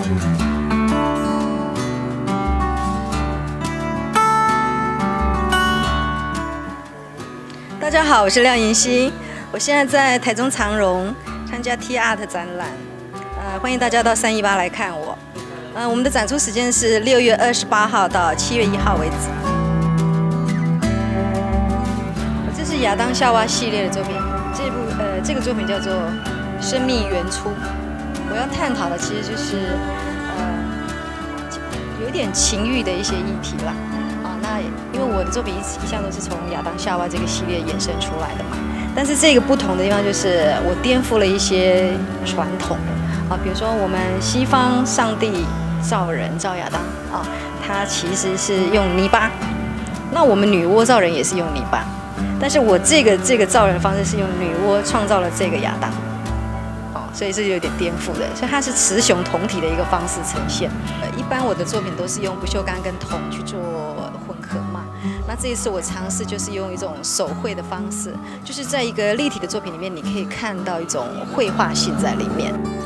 大家好，我是廖银熙，我现在在台中长荣参加 T Art 展览，欢迎大家到318来看我。我们的展出时间是6月28号到7月1号为止。这是亚当夏娃系列的作品，这个作品叫做《生命原初》。我要探讨的其实就是有点情欲的一些议题啦。那因为我的作品一向都是从亚当夏娃这个系列衍生出来的嘛，但是这个不同的地方就是我颠覆了一些传统比如说我们西方上帝造人造亚当他其实是用泥巴，那我们女娲造人也是用泥巴，但是我这个造人方式是用女娲创造了这个亚当。所以是有点颠覆的，所以它是雌雄同体的一个方式呈现。一般我的作品都是用不锈钢跟铜去做混合嘛，那这一次我尝试就是用一种手绘的方式，就是在一个立体的作品里面，你可以看到一种绘画性在里面。